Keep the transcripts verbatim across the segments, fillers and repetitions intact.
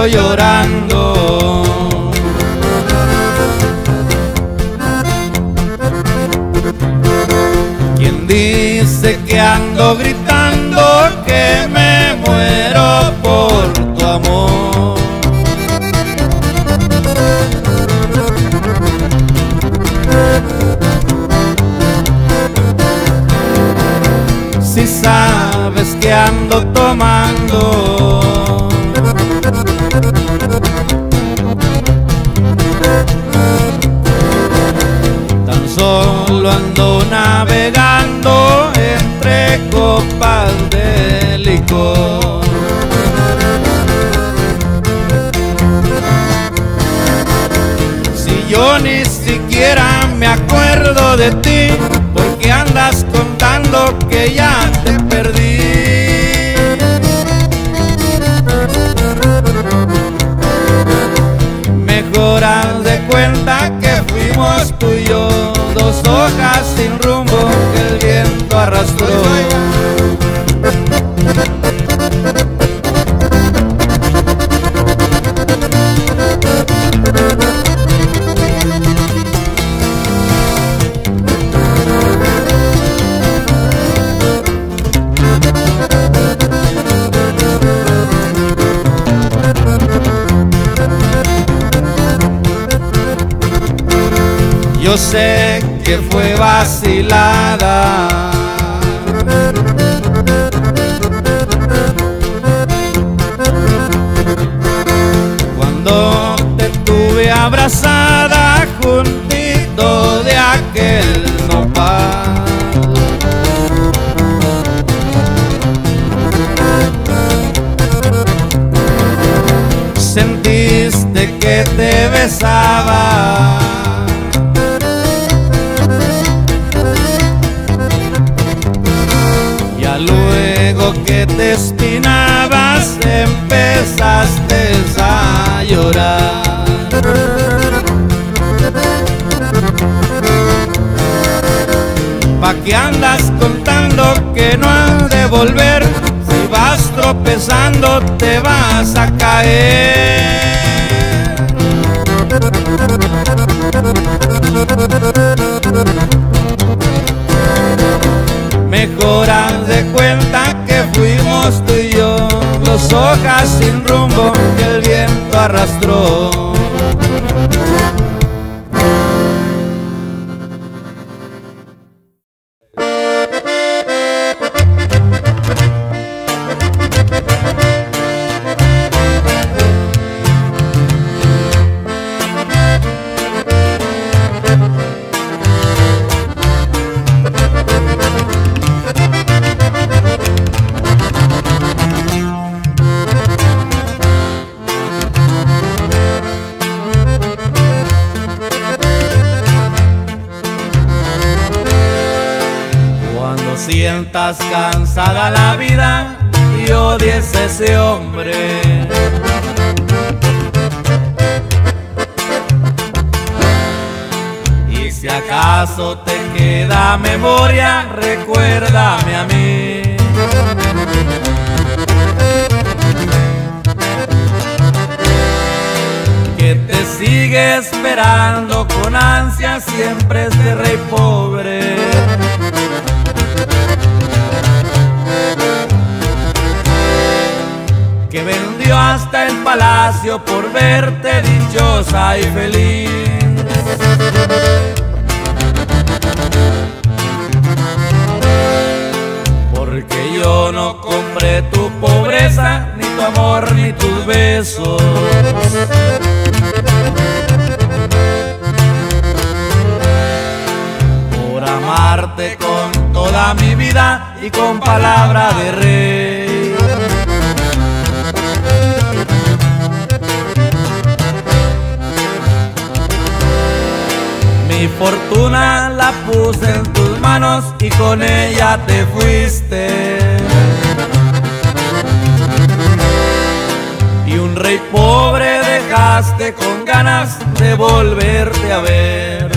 ando llorando. ¿Quién dice que ando gritando que me muero por tu amor? Si sabes que ando tomando, tan solo ando navegando entre copas de licor. Si yo ni siquiera me acuerdo de ti, porque andas contando que ya te perdí. Mejor haz de cuenta que fuimos tú y yo, dos hojas sin rumbo que el viento arrastró. Yo sé que fue vacilada, cuando te tuve abrazada juntito de aquel nopal. Sentiste que te besaba, luego que te espinabas empezaste a llorar. ¿Pa' qué andas contando que no has de volver? Si vas tropezando te vas a caer. Mejor haz de cuenta que fuimos tú y yo, dos hojas sin rumbo que el viento arrastró. Sientas cansada la vida y odies a ese hombre, y si acaso te queda memoria, recuérdame a mí. Que te sigue esperando con ansia siempre este rey pobre. Que vendió hasta el palacio por verte dichosa y feliz. Porque yo no compré tu pobreza, ni tu amor, ni tus besos. Por amarte con toda mi vida y con palabra de rey. Mi fortuna la puse en tus manos y con ella te fuiste. Y un rey pobre dejaste con ganas de volverte a ver.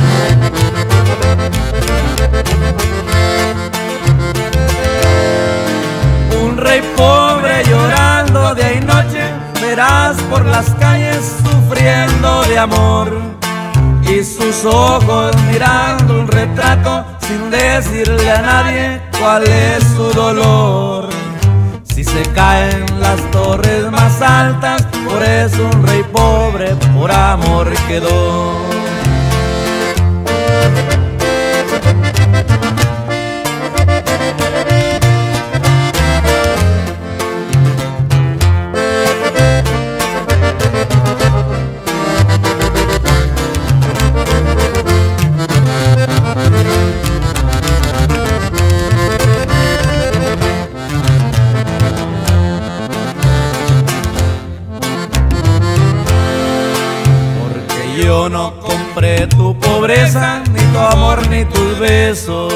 Un rey pobre llorando día y noche verás por las calles sufriendo de amor, y sus ojos mirando un retrato sin decirle a nadie cuál es su dolor. Si se caen las torres más altas, por eso un rey pobre por amor quedó. Yo no compré tu pobreza, ni tu amor, ni tus besos.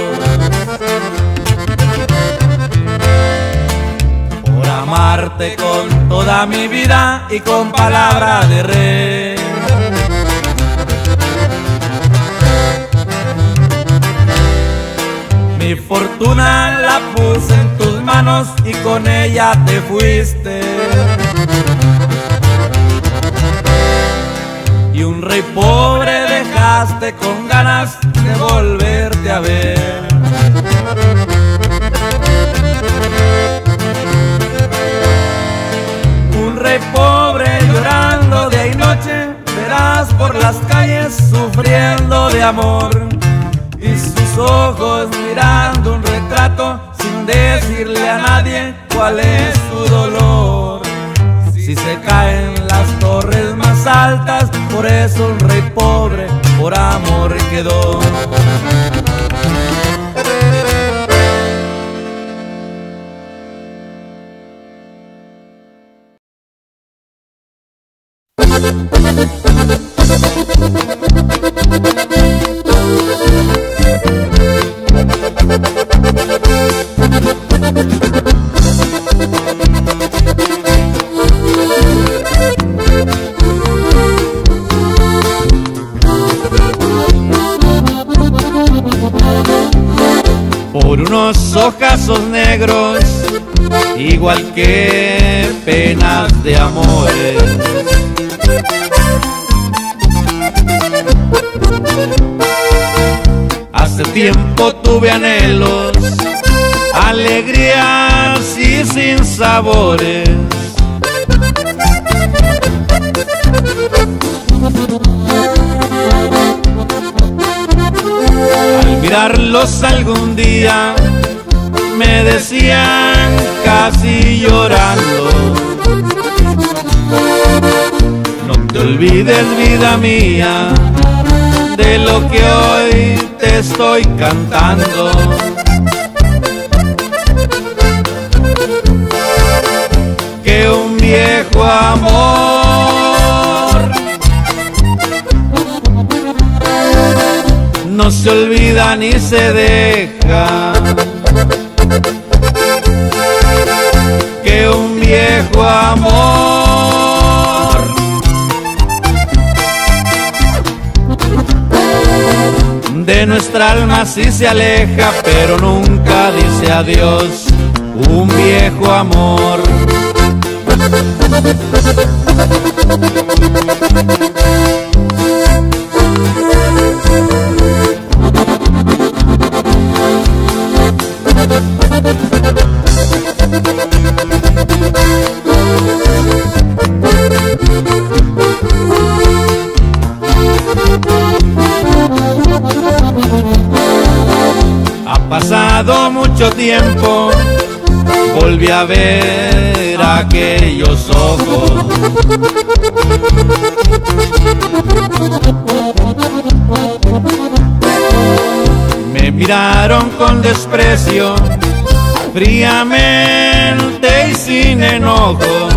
Por amarte con toda mi vida y con palabra de rey. Mi fortuna la puse en tus manos y con ella te fuiste. Y un rey pobre dejaste con ganas de volverte a ver. Un rey pobre llorando día y noche, verás por las calles sufriendo de amor, y sus ojos mirando un retrato sin decirle a nadie cuál es su dolor. Si se caen las torres más altas, por eso un rey pobre por amor quedó. Por unos ojazos negros, igual que penas de amores, hace tiempo tuve anhelos, alegrías y sin sabores. Al mirarlos algún día me decían casi llorando: no te olvides, vida mía, de lo que hoy te estoy cantando. Que un viejo amor no se olvida ni se deja. Que un viejo amor de nuestra alma sí se aleja, pero nunca dice adiós. Un viejo amor. Ha pasado mucho tiempo, volví a ver aquellos ojos. Me miraron con desprecio, fríamente y sin enojo.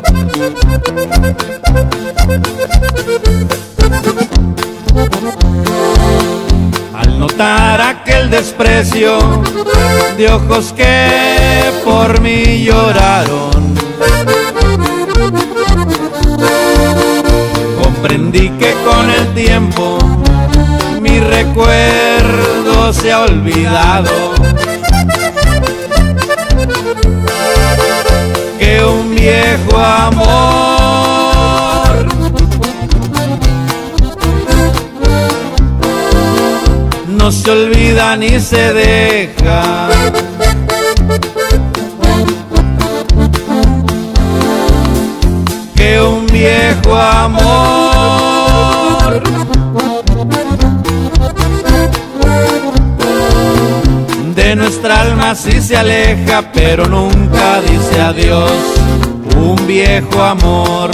Al notar aquel desprecio de ojos que por mí lloraron, comprendí que con el tiempo mi recuerdo se ha olvidado. Que un viejo amor se olvida ni se deja. Que un viejo amor de nuestra alma sí se aleja, pero nunca dice adiós. Un viejo amor.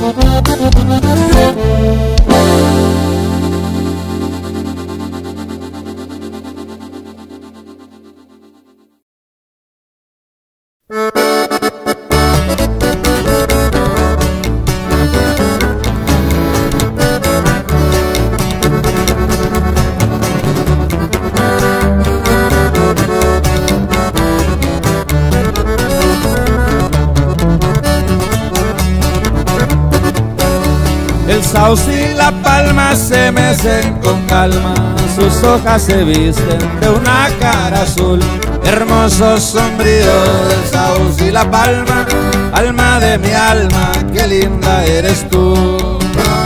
El sauce y la palma se mecen con calma, sus hojas se visten de una cara azul. Hermoso sombrío del sauce y la palma, alma de mi alma, qué linda eres tú.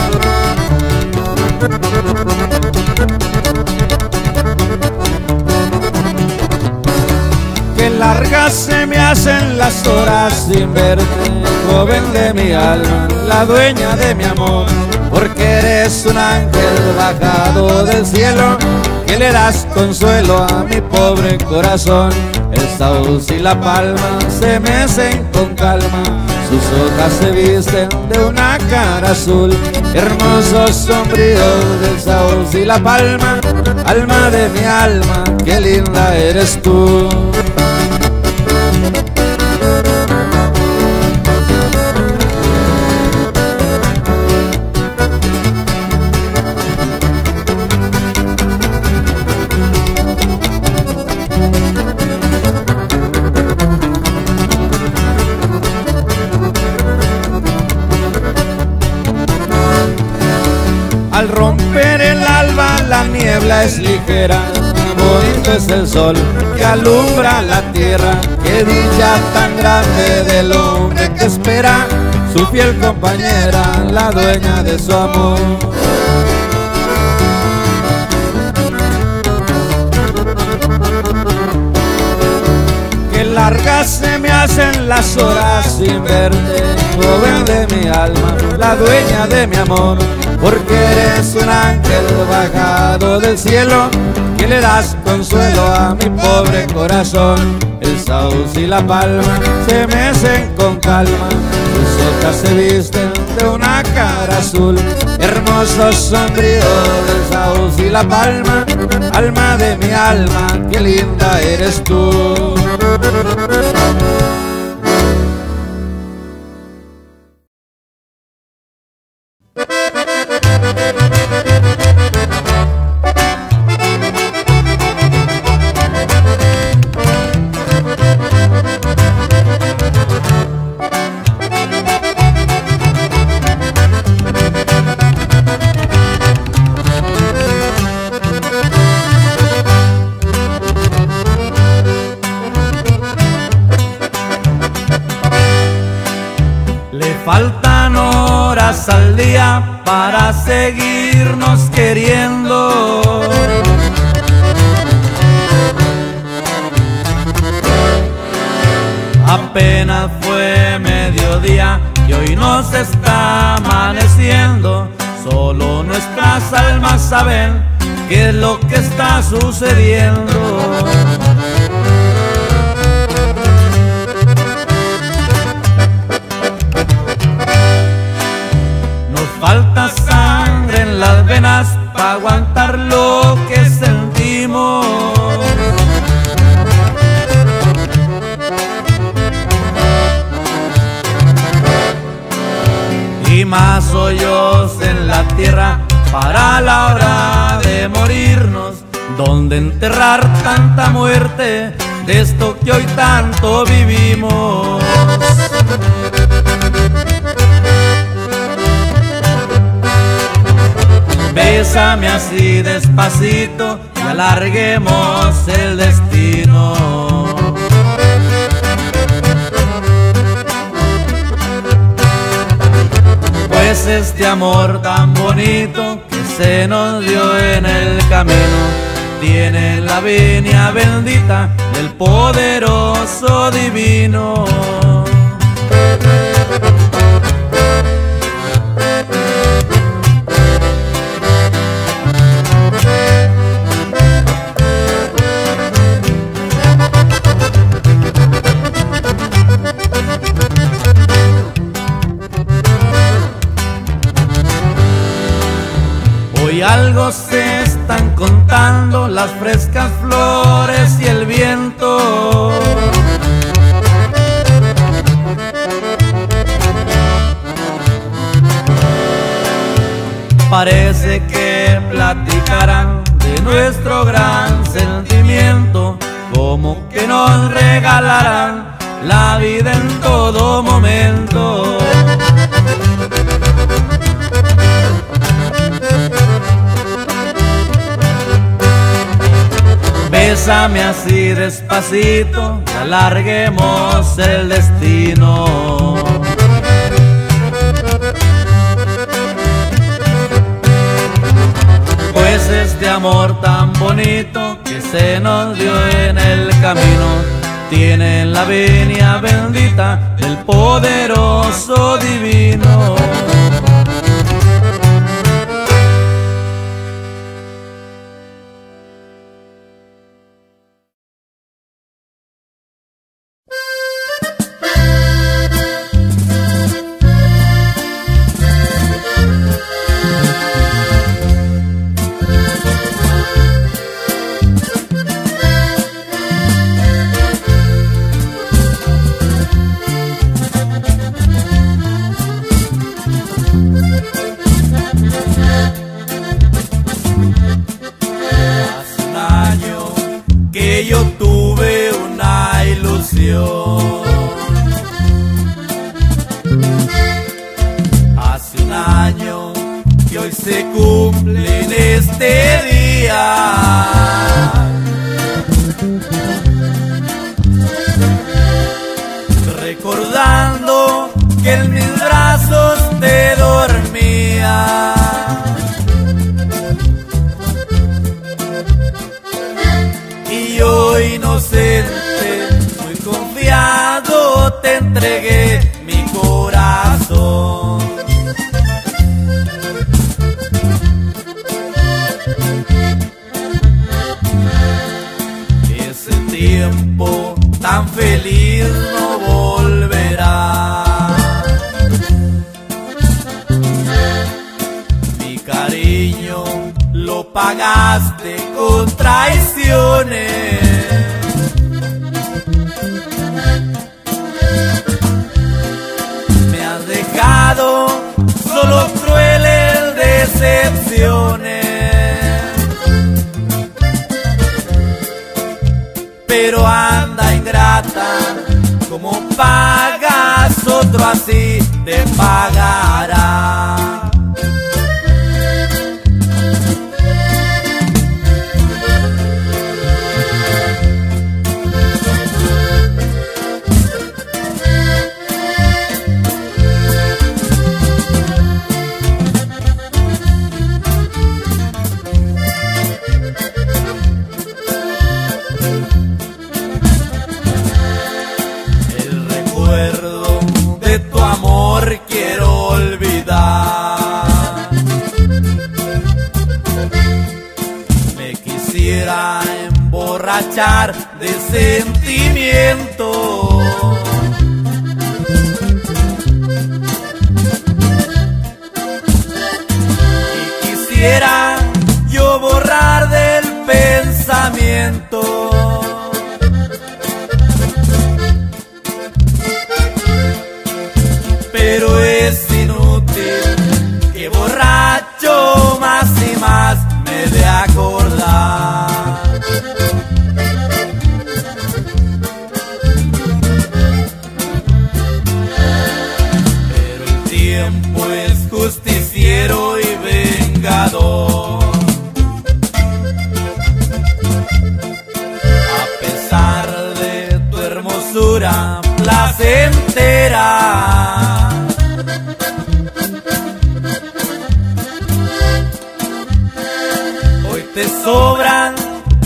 Qué largas se me hacen las horas sin verte, joven de mi alma, la dueña de mi amor, porque eres un ángel bajado del cielo, que le das consuelo a mi pobre corazón. El sauce y la palma se mecen con calma, sus hojas se visten de una cara azul. Hermoso sombrío del sauce y la palma, alma de mi alma, qué linda eres tú. Al romper el alba la niebla es ligera, bonito es el sol que alumbra la tierra. Qué dicha tan grande del hombre que espera su fiel compañera, la dueña de su amor. Qué largas se me hacen las horas sin verte, joven de mi alma, la dueña de mi amor, porque eres un ángel bajado del cielo, que le das consuelo a mi pobre corazón. El sauce y la palma se mecen con calma, sus hojas se visten de una cara azul. Hermoso sombrío del sauce y la palma, alma de mi alma, qué linda eres tú. Faltan horas al día para seguirnos queriendo. Apenas fue mediodía y hoy nos está amaneciendo. Solo nuestras almas saben qué es lo que está sucediendo. Falta sangre en las venas para aguantar lo que sentimos. Y más hoyos en la tierra para la hora de morirnos. Donde enterrar tanta muerte de esto que hoy tanto vivimos. Bésame así despacito y alarguemos el destino. Pues este amor tan bonito que se nos dio en el camino tienen la venia bendita del poderoso divino. Hoy algo se están contando las frescas flores y el viento. Parece que platicarán de nuestro gran sentimiento, como que nos regalarán la vida en todo momento. Bésame así despacito y alarguemos el destino. Pues este amor tan bonito que se nos dio en el camino tiene la venia bendita del poderoso divino. Yo tuve una ilusión. Hace un año que hoy se cumple en este día. Recordando que en mis brazos te dormía. Yo inocente, muy confiado, te entregué mi corazón. Ese tiempo tan feliz no volverá. Mi cariño lo pagaste con traiciones. Me has dejado solo crueles decepciones. Pero anda ingrata, como pagas otro así te pagará. De tu amor quiero olvidar. Me quisiera emborrachar de sentimiento. Y quisiera yo borrar del pensamiento. Pero es inútil que borracho más y más me de acordar. Pero el tiempo es justiciero y vengador. A pesar de tu hermosura placentera, te sobran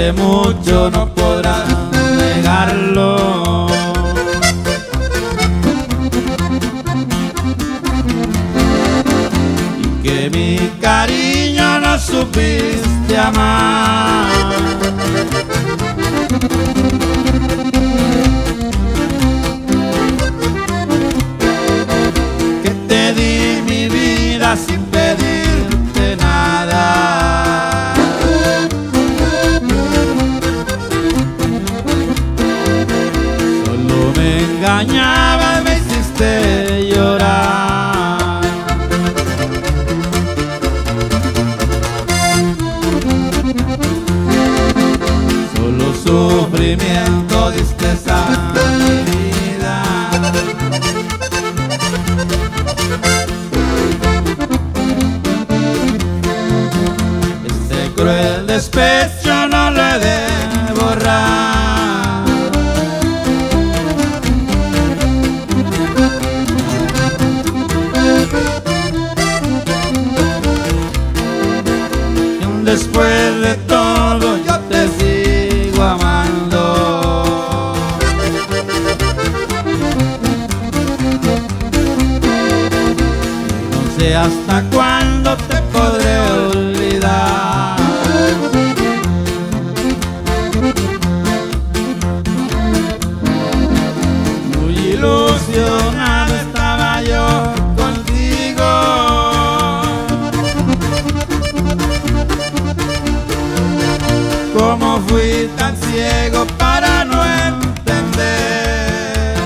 quiere mucho no podrá negarlo. Y que mi cariño no supiste amar. Que te di mi vida sin pedirte nada. Solo me engañaba y me hiciste llorar. Solo sufrimiento diste a mi vida. Este cruel despecho no lo he de borrar. Y después de todo yo te sigo amando. No sé hasta cuándo te podré olvidar. Muy ilusionado estaba yo contigo. ¿Cómo fui tan ciego para no entender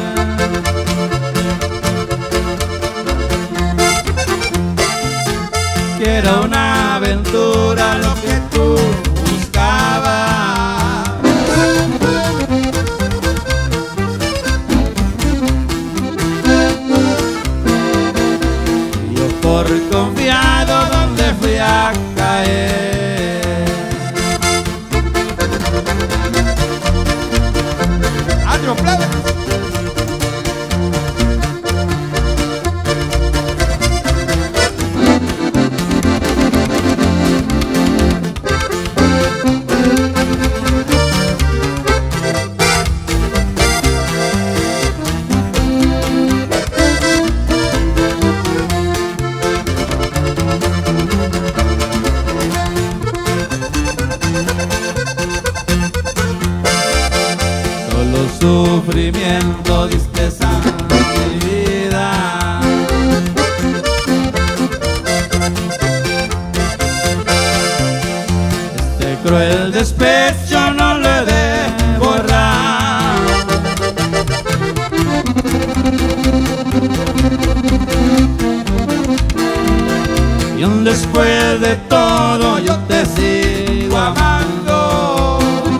que era una aventura lo que tú buscabas? Y yo por confiado donde fui a caer. ¡Ánimo, plebe! Sufrimiento diste a mi vida. Este cruel despecho no lo he de borrar. Y aún después de todo yo te sigo amando.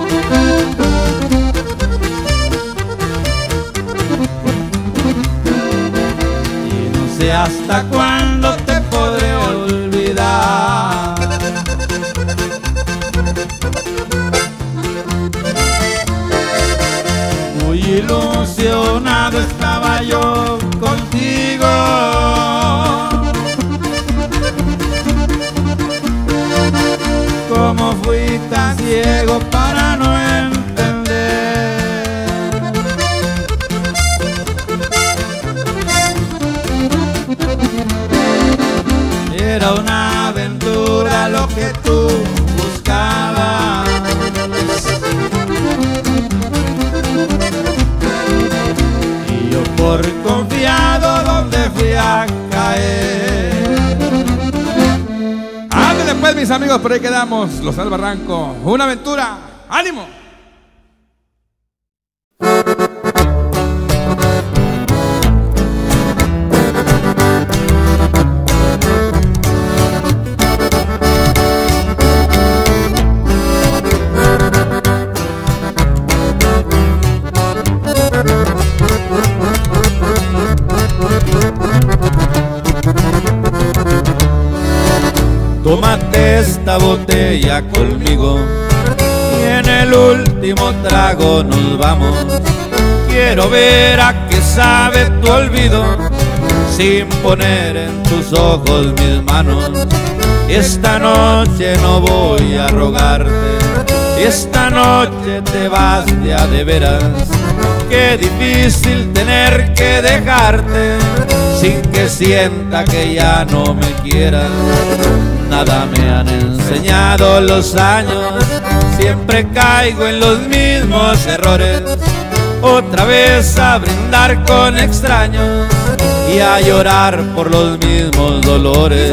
¿Hasta cuándo te podré olvidar? Muy ilusionado estaba yo contigo. ¿Cómo fui tan ciego para no entender era una aventura lo que tú buscabas? Y yo por confiado donde fui a caer. Ándale pues, mis amigos, por ahí quedamos, Los del Barranco. Una aventura, ánimo. Tómate esta botella conmigo y en el último trago nos vamos. Quiero ver a qué sabe tu olvido sin poner en tus ojos mis manos. Esta noche no voy a rogarte, esta noche te vas de a de veras. Qué difícil tener que dejarte sin que sienta que ya no me quieras. Nada me han enseñado los años, siempre caigo en los mismos errores. Otra vez a brindar con extraños y a llorar por los mismos dolores.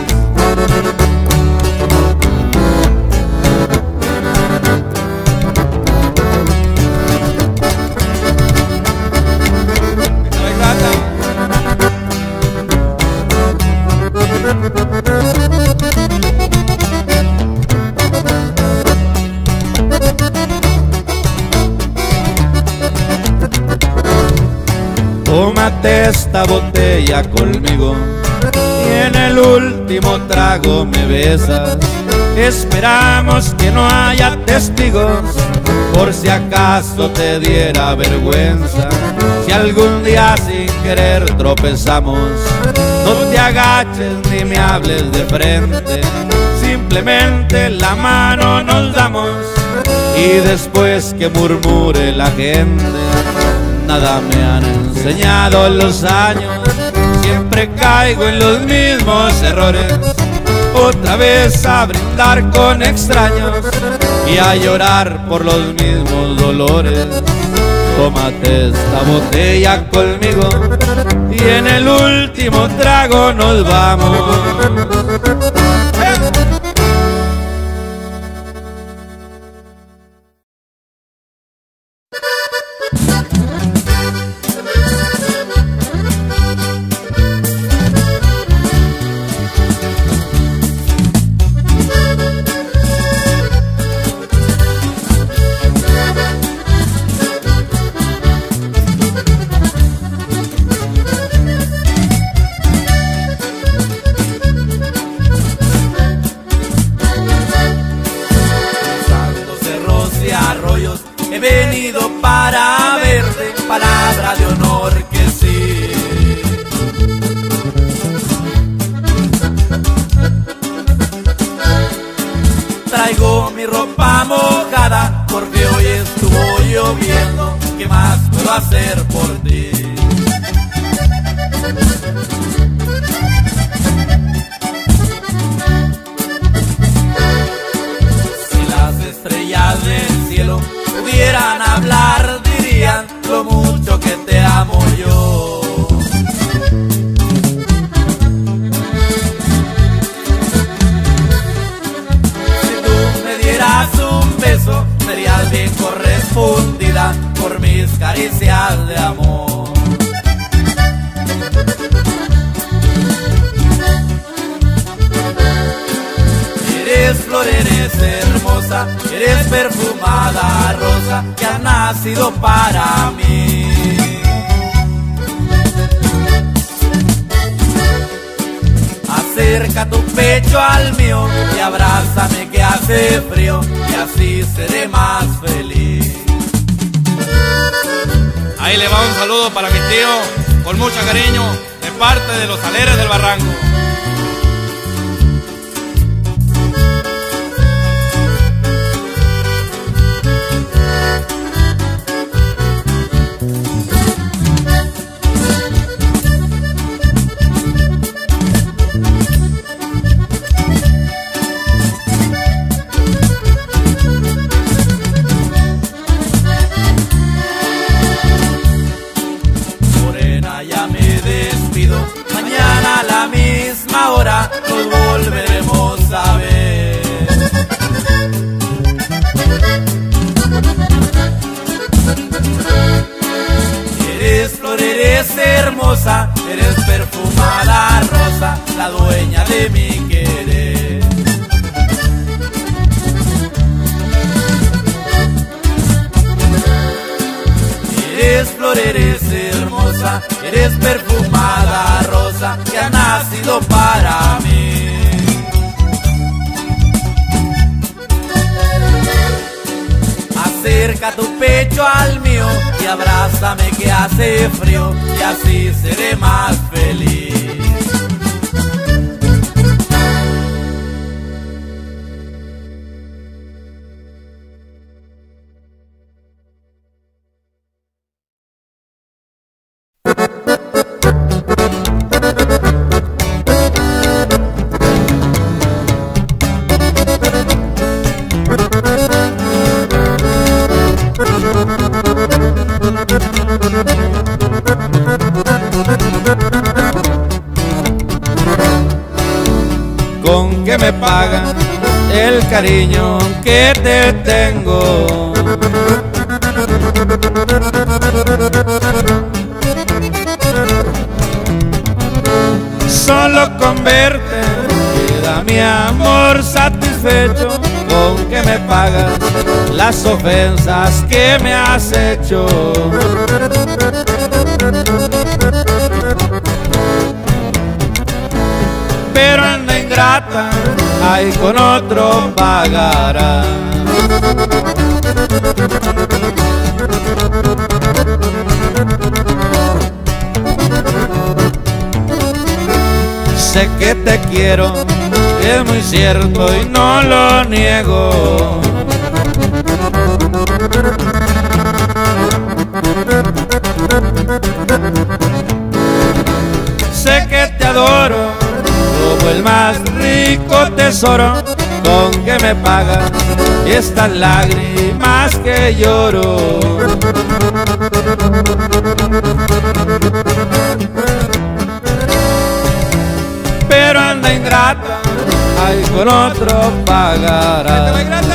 Tómate esta botella conmigo y en el último trago me besas. Esperamos que no haya testigos por si acaso te diera vergüenza. Si algún día sin querer tropezamos, no te agaches ni me hables de frente. Simplemente la mano nos damos y después que murmure la gente. Nada me han enseñado los años, siempre caigo en los mismos errores. Otra vez a brindar con extraños y a llorar por los mismos dolores. Tómate esta botella conmigo y en el último trago nos vamos. He venido para verte, palabra de honor que sí. Traigo mi ropa mojada porque hoy estuvo lloviendo. ¿Qué más puedo hacer por ti? Si las estrellas del cielo pudieran hablar, dirían lo mucho que te amo yo. Si tú me dieras un beso, serías bien correspondida por mis caricias de amor. Eres flor, eres hermosa, eres perfumada rosa que ha nacido para mí. Acerca tu pecho al mío y abrázame que hace frío y así seré más feliz. Ahí le va un saludo para mi tío, con mucho cariño, de parte de los Aleres del Barranco. Mañana a la misma hora nos volveremos a ver. Eres flor, eres hermosa, eres perfumada rosa, la dueña de mi querer. Eres flor, eres hermosa, eres perfumada rosa que ha nacido para mí. Acerca tu pecho al mío y abrázame que hace frío y así seré más feliz. con que me pagas el cariño que te tengo. Solo con verte queda mi amor satisfecho, con que me pagas las ofensas que me has hecho. Pero anda ingrata, ay, con otro pagará. Sé que te quiero, es muy cierto y no lo niego. Sé que te adoro como el más rico tesoro, con que me pagas estas lágrimas que lloro. Pero anda ingrata, ay, con otro pagará.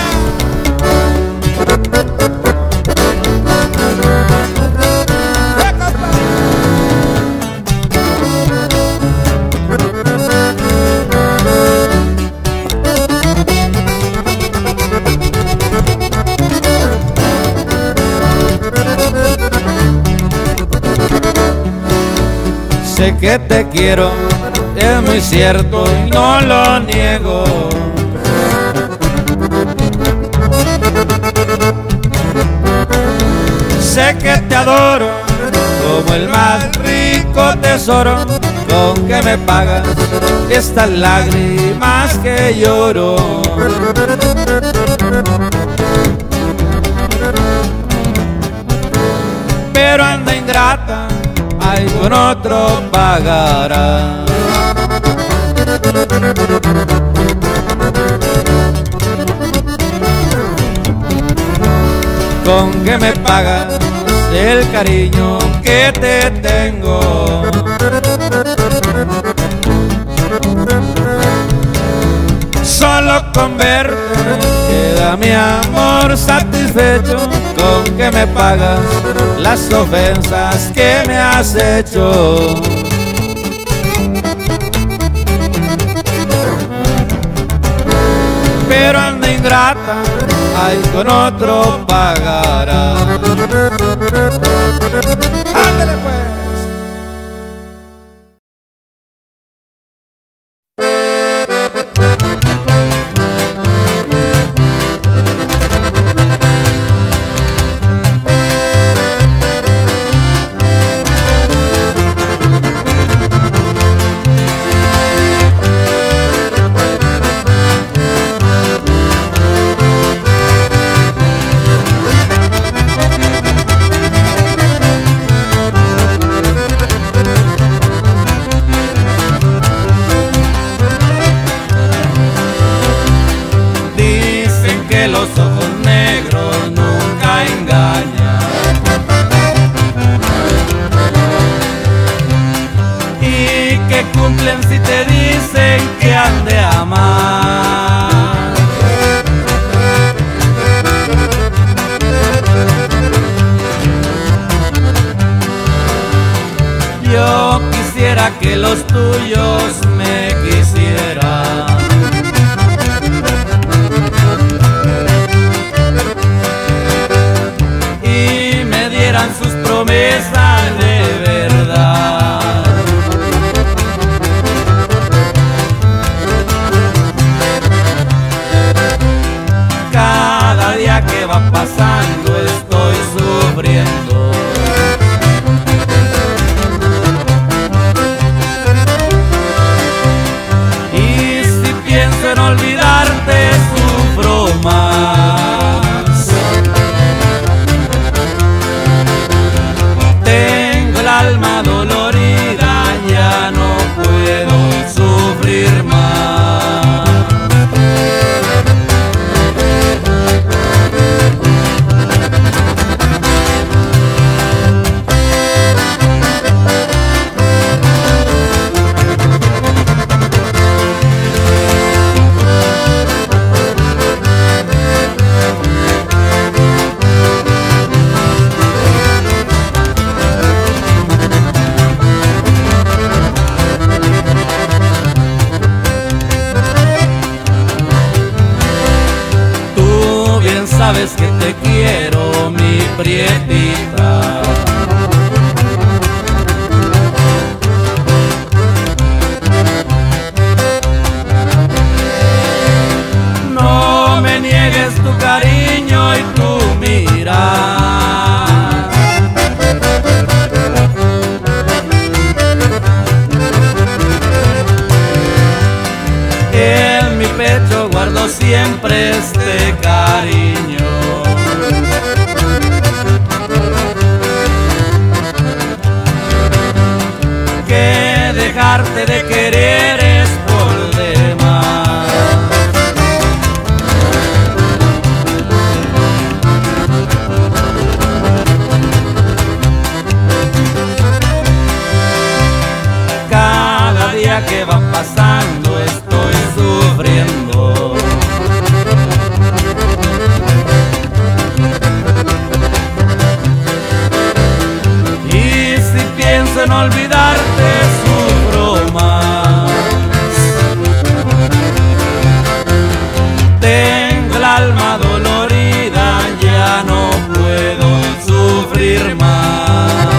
Sé que te quiero, es muy cierto y no lo niego. Sé que te adoro como el más rico tesoro, con que me pagas estas lágrimas que lloro. Pero anda ingrata, ay, con otro pagará. Con que me pagas el cariño que te tengo. Solo con verte queda mi amor satisfecho, con que me pagas las ofensas que me has hecho. Pero anda ingrata, ay, con otro pagará. ¡Ándale pues! Los ojos negros nunca engañan, y que cumplen si te dicen que han de amar. Yo quisiera que los tuyos me quisieran, sus promesas de verdad. Cada día que va pasando estoy sufriendo, siempre este cariño. Que dejarte de querer es por demás. Cada día que va pasando estoy sufriendo. Y si pienso en olvidarte sufro más. Tengo el alma dolorida, ya no puedo sufrir más.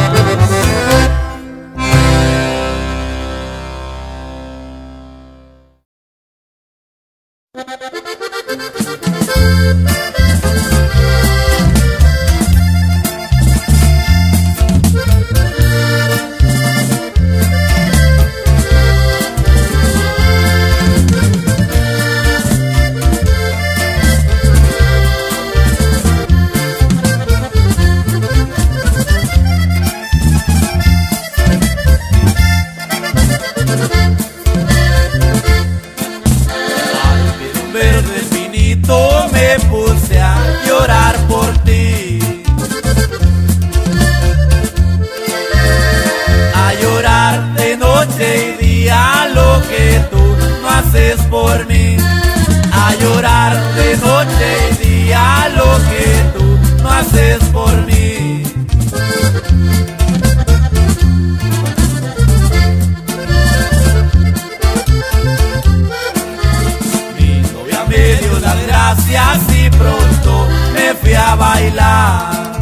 Me puse a llorar por ti, a llorar de noche y día lo que tú no haces por mí, a llorar de noche y día lo que tú no haces por mí. Me dio las gracias y pronto me fui a bailar,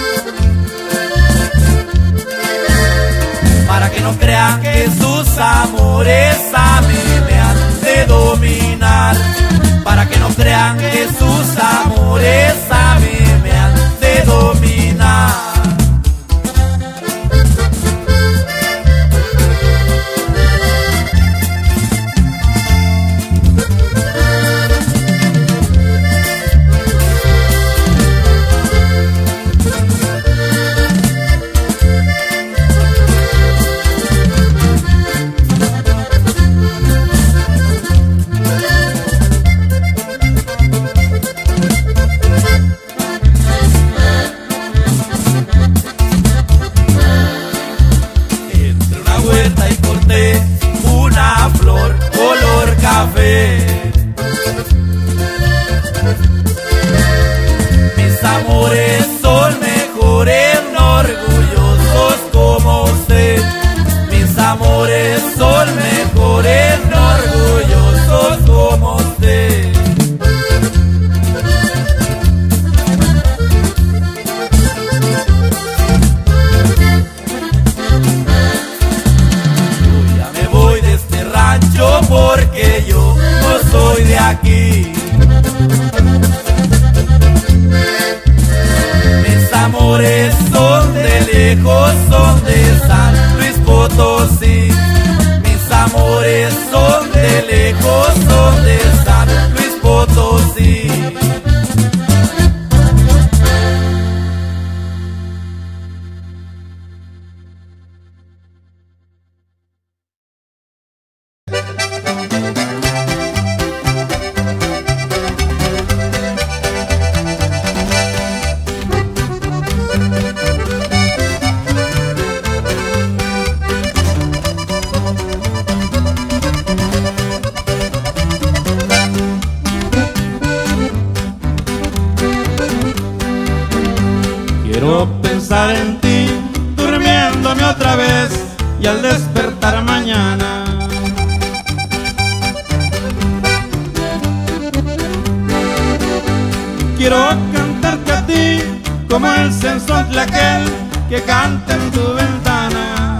para que no crean que sus amores a mí me han de dominar, para que no crean que sus amores a mí me han de dominar. Una flor color café, mis amores son mejores, no orgullosos como usted. Mis amores son mejores, no orgullosos como usted. Porque yo no soy de aquí. Mis amores son de lejos, son de San Luis Potosí. Mis amores son de lejos, son de San Luis Potosí. Quiero pensar en ti, durmiéndome otra vez y al despertar mañana. Quiero cantarte a ti como el censontle aquel que canta en tu ventana.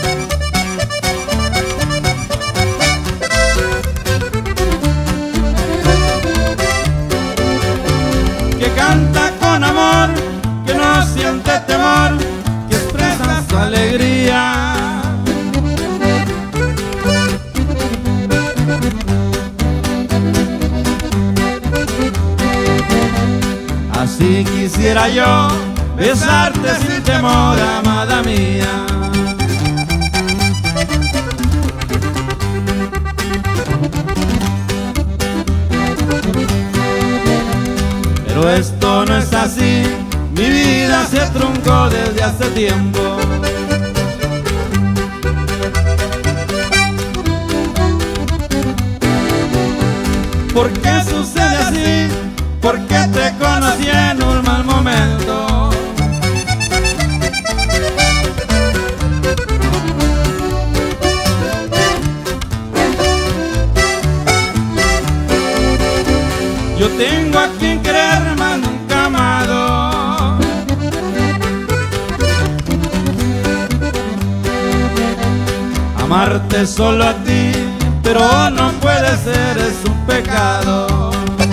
Que canta con amor, que no siente temor, que expresa su alegría. quisiera yo besarte sin temor, amada mía. Pero esto no es así, mi vida se truncó desde hace tiempo. ¿Por qué sucede así? ¿Por qué te conocí en un mal momento? Yo tengo a quien querer, mas nunca amado. Amarte solo a ti, pero no puede ser, es un pecado.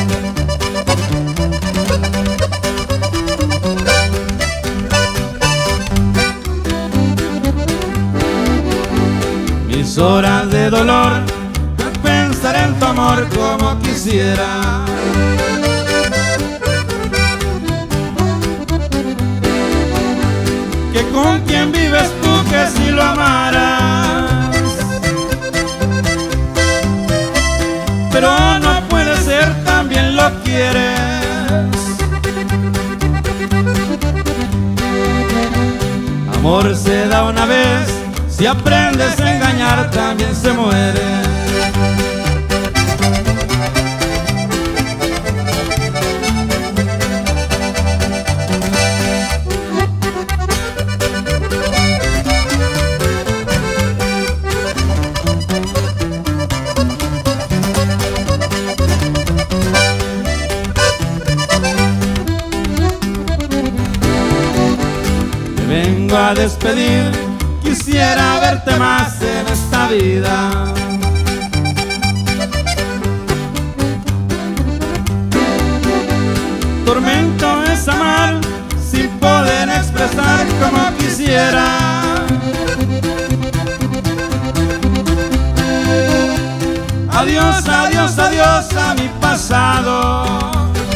Mis horas de dolor, pensar en tu amor como quisiera. Que con quien vives tú, que si lo amaras. Pero no puede ser, también lo quieres. Amor se da una vez, si aprendes a engañar también se muere. Vengo a despedir, quisiera verte más en esta vida. Tormento es amar sin poder expresar como quisiera. Adiós, adiós, adiós a mi pasado.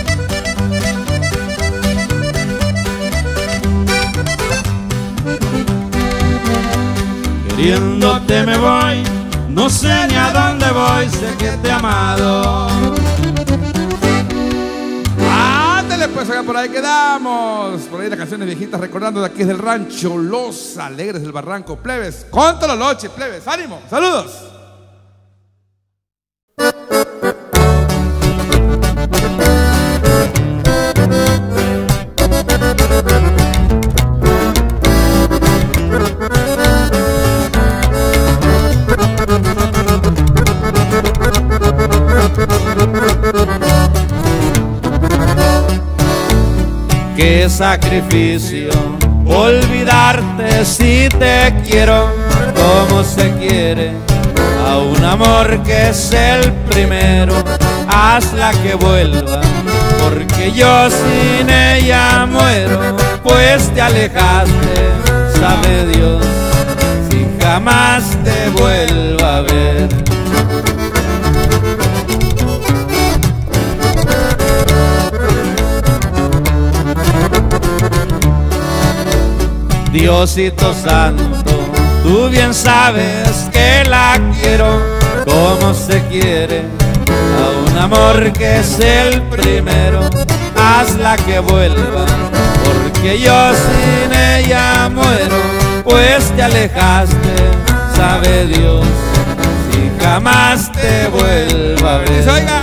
Queriéndote me voy, no sé ni a dónde voy, sé que te he amado. Ándale pues, oiga, por ahí quedamos. Por ahí las canciones viejitas recordando de aquí es del rancho Los Alegres del Barranco. Plebes, con toda la noche, plebes, ánimo, saludos. Qué sacrificio olvidarte si te quiero como se quiere a un amor que es el primero. Hazla que vuelva, porque yo sin ella muero. Pues te alejaste, sabe Dios, si jamás te vuelva a ver. Diosito santo, tú bien sabes que la quiero como se quiere a un amor que es el primero. Hazla que vuelva, porque yo sin ella muero. Pues te alejaste, sabe Dios, si jamás te vuelva a ver. Oiga.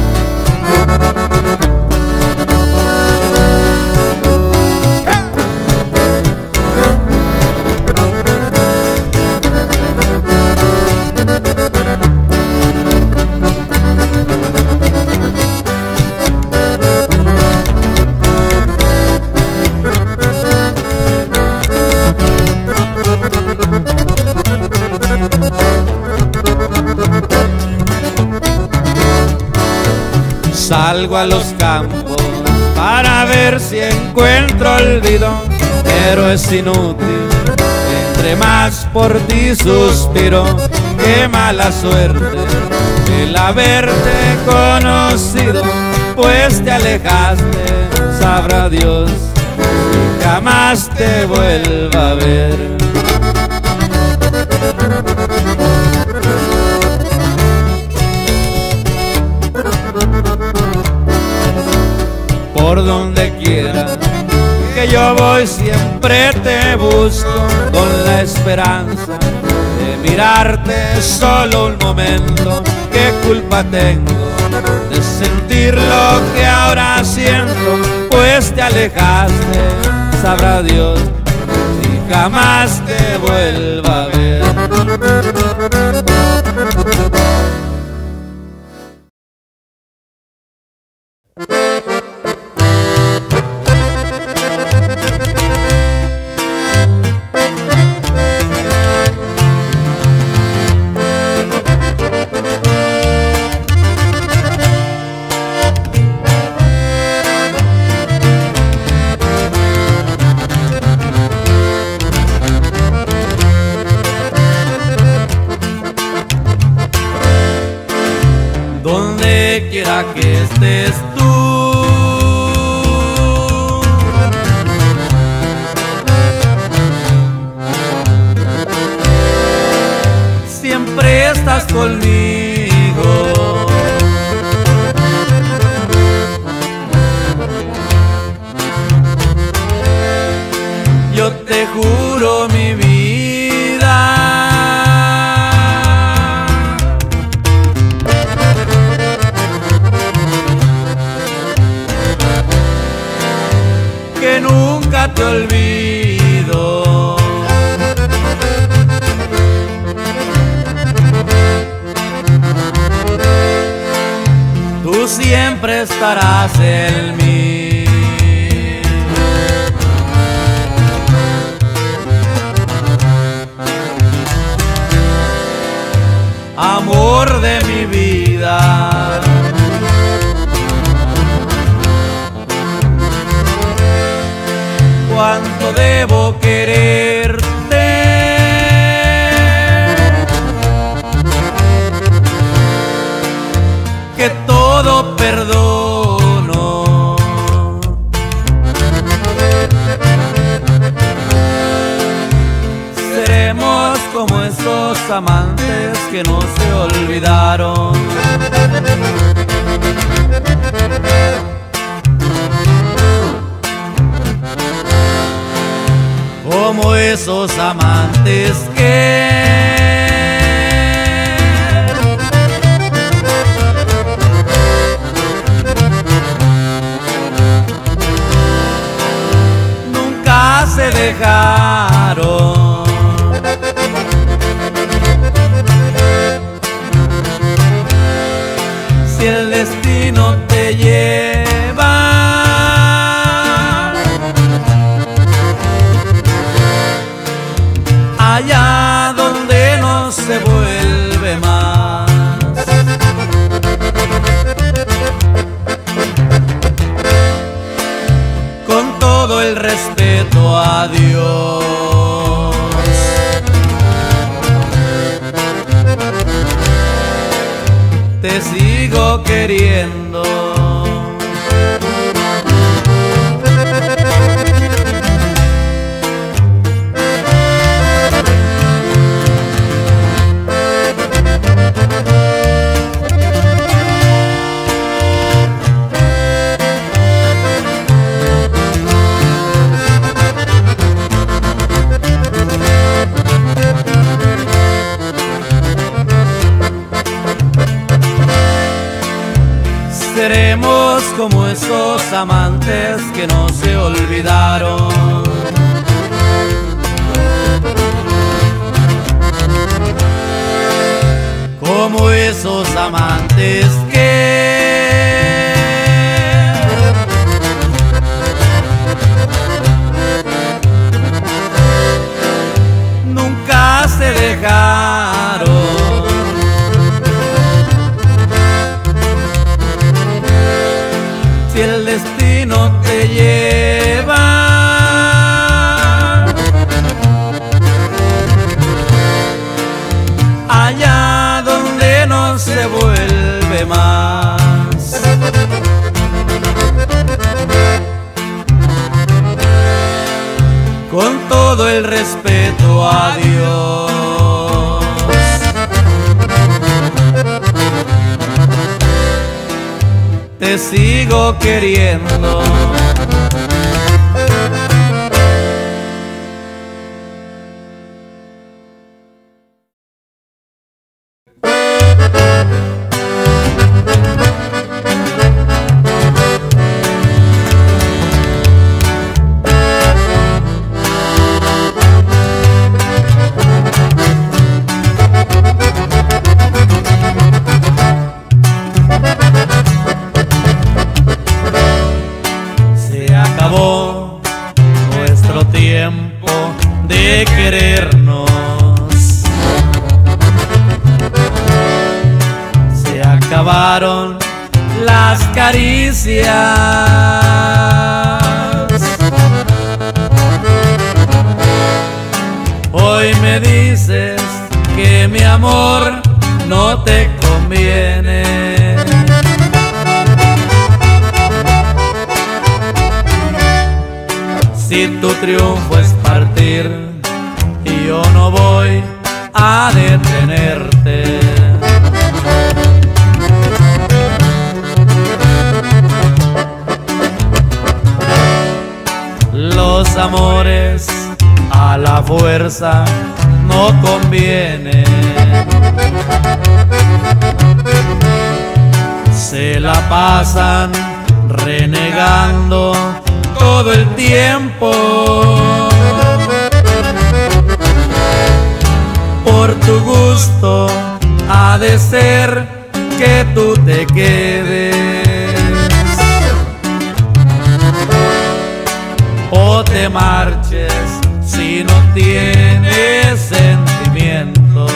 Salgo a los campos para ver si encuentro olvido, pero es inútil, entre más por ti suspiro. Qué mala suerte el haberte conocido, pues te alejaste, sabrá Dios si jamás te vuelva a ver. Por donde quiera que yo voy siempre te busco, con la esperanza de mirarte solo un momento. ¿Qué culpa tengo de sentir lo que ahora siento? Pues te alejaste, sabrá Dios si jamás te vuelva a ver. Donde quiera que estés tú, siempre estás conmigo. Yo te juro mi vida, que nunca te olvido. Tú siempre estarás en mí. Amor de mi vida, cuánto debo quererte, que todo perdono. Seremos como esos amantes que no se olvidaron, como esos amantes que nunca se dejaron. Si el destino te lleva allá donde no se vuelve más, con todo el respeto a Dios, te sigo queriendo. Seremos como esos amantes que no se olvidaron, como esos amantes que nunca se dejaron. Si el destino te lleva allá donde no se vuelve más, respeto a Dios. Te sigo queriendo. Nuestro tiempo de querernos, se acabaron las caricias. Hoy me dices que mi amor no te conviene. Si tu triunfo es partir y yo no voy a detenerte. Los amores a la fuerza no convienen. Se la pasan renegando todo el tiempo. Por tu gusto ha de ser que tú te quedes o te marches si no tienes sentimientos.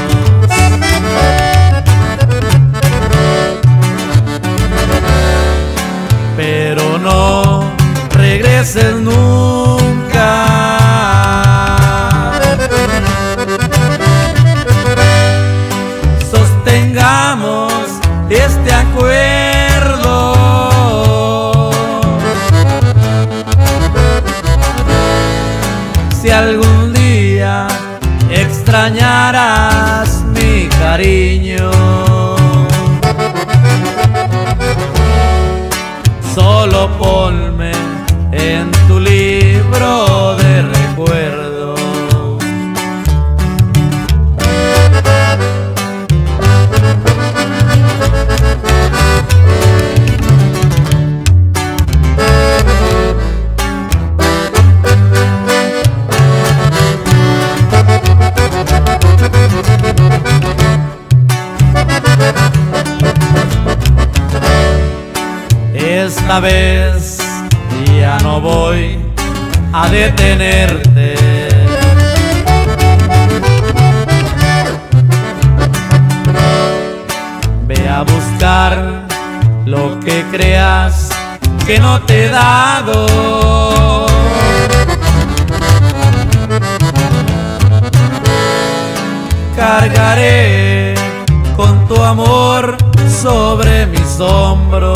Pero no regreses nunca. Sostengamos este acuerdo. Si algún día extrañarás mi cariño, solo ponme en tu libro de recuerdos. Esta vez ya no voy a detenerte. Ve a buscar lo que creas que no te he dado. Cargaré con tu amor sobre mis hombros.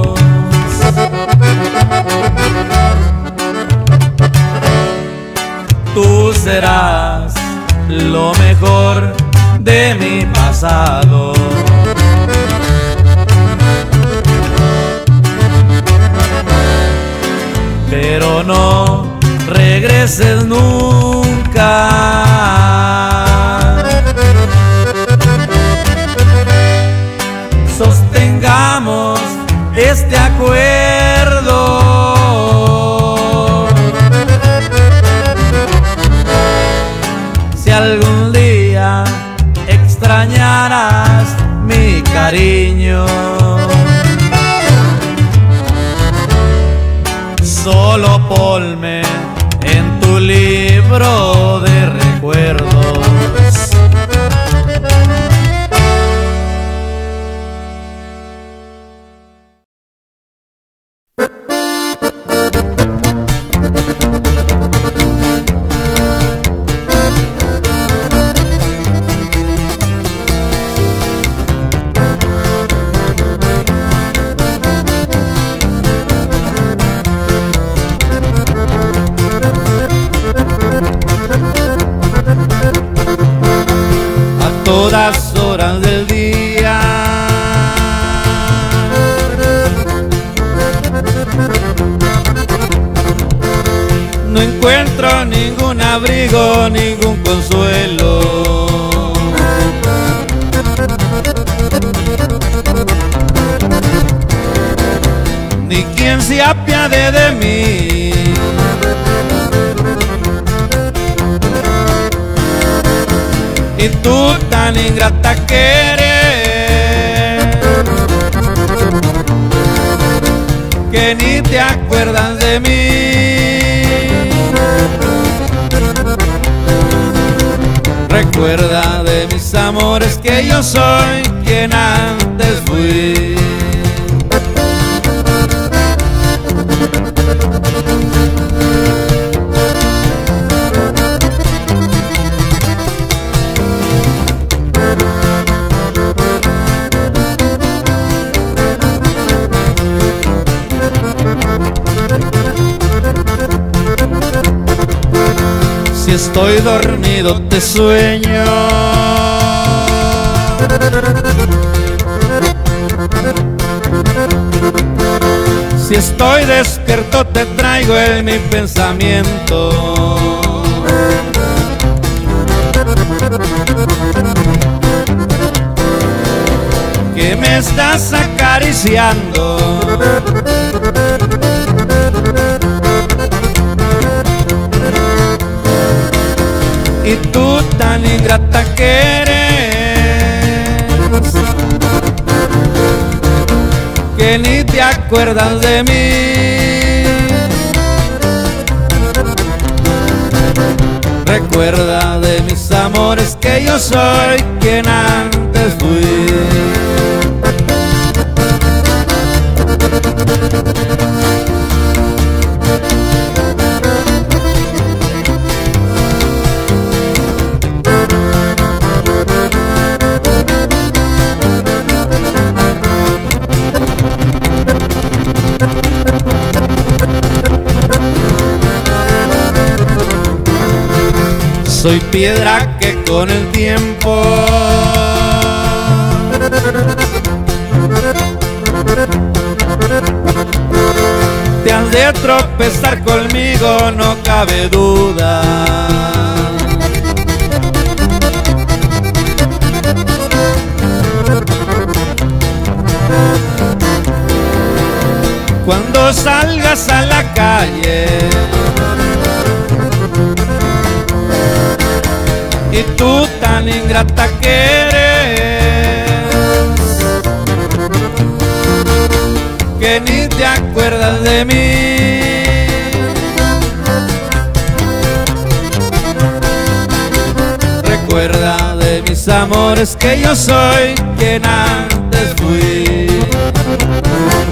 Tú serás lo mejor de mi pasado. Pero no regreses nunca. Sostengamos este acuerdo. Si algún día extrañarás mi cariño, solo ponme en tu libro de recuerdos. tengo ningún abrigo, ningún consuelo. Ni quien se apiade de mí. Y tú tan ingrata que eres, que ni te acuerdas de mí. Recuerda de mis amores que yo soy quien antes fui. Si estoy dormido te sueño, si estoy despierto te traigo en mi pensamiento. Que me estás acariciando, y tú tan ingrata que eres, que ni te acuerdas de mí. Recuerda de mis amores que yo soy quien antes fui. Soy piedra que con el tiempo te has de tropezar conmigo, no cabe duda. Cuando salgas a la calle y tú tan ingrata que eres, que ni te acuerdas de mí. Recuerda de mis amores que yo soy quien antes fui.